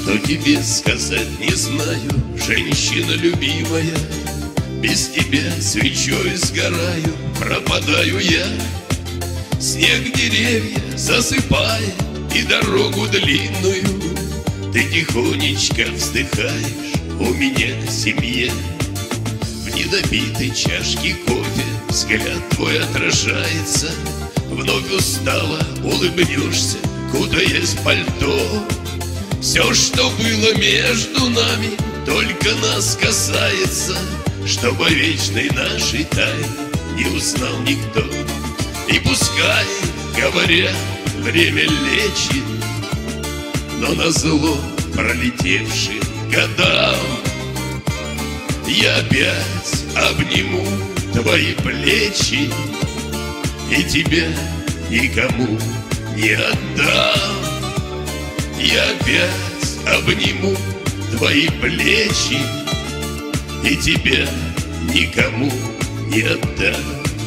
Что тебе сказать не знаю, женщина любимая. Без тебя свечой сгораю, пропадаю я. Снег деревья засыпает и дорогу длинную. Ты тихонечко вздыхаешь, у меня семья. В недопитой чашке кофе взгляд твой отражается. Вновь устало улыбнешься, кутаясь в пальто. Все, что было между нами, только нас касается, чтобы вечной нашей тайны не узнал никто. И пускай, говорят, время лечит, но назло пролетевшим годам я опять обниму твои плечи и тебя никому не отдам. Я опять обниму твои плечи и тебя никому не отдам.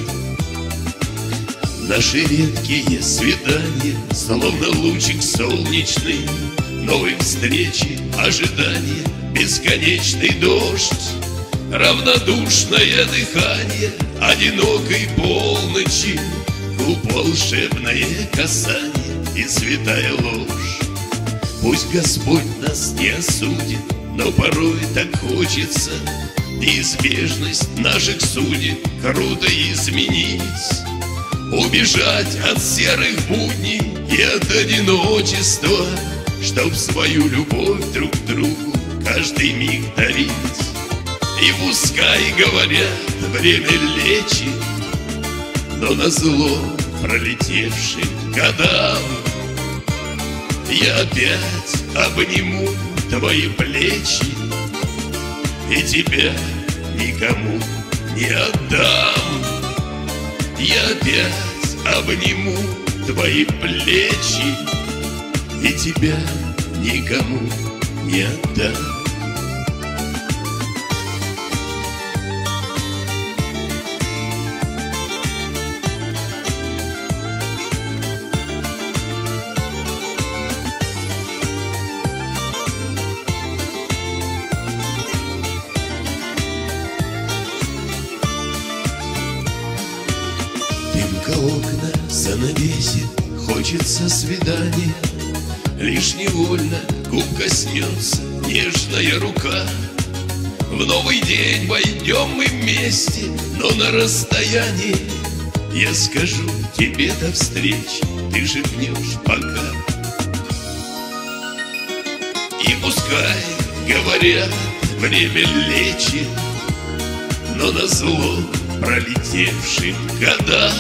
Наши редкие свидания, словно лучик солнечный, новой встречи, ожидания, бесконечный дождь, равнодушное дыхание одинокой полночи, губ волшебное касание и святая ложь. Пусть Господь нас не осудит, но порой так хочется неизбежность наших судеб круто изменить. Убежать от серых будней и от одиночества, чтоб свою любовь друг к другу каждый миг дарить. И пускай, говорят, время лечит, но назло пролетевшим годам я опять обниму твои плечи и тебя никому не отдам. Я опять обниму твои плечи и тебя никому не отдам. Окна занавесит, хочется свидания, лишь невольно губ коснется нежная рука. В новый день войдем мы вместе, но на расстоянии. Я скажу тебе до встречи, ты шепнешь пока. И пускай, говорят, время лечит, но назло пролетевшим годам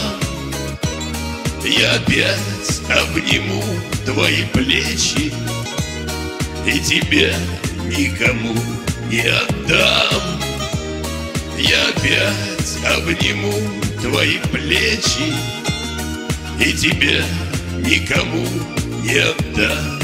я опять обниму твои плечи и тебя никому не отдам. Я опять обниму твои плечи и тебя никому не отдам.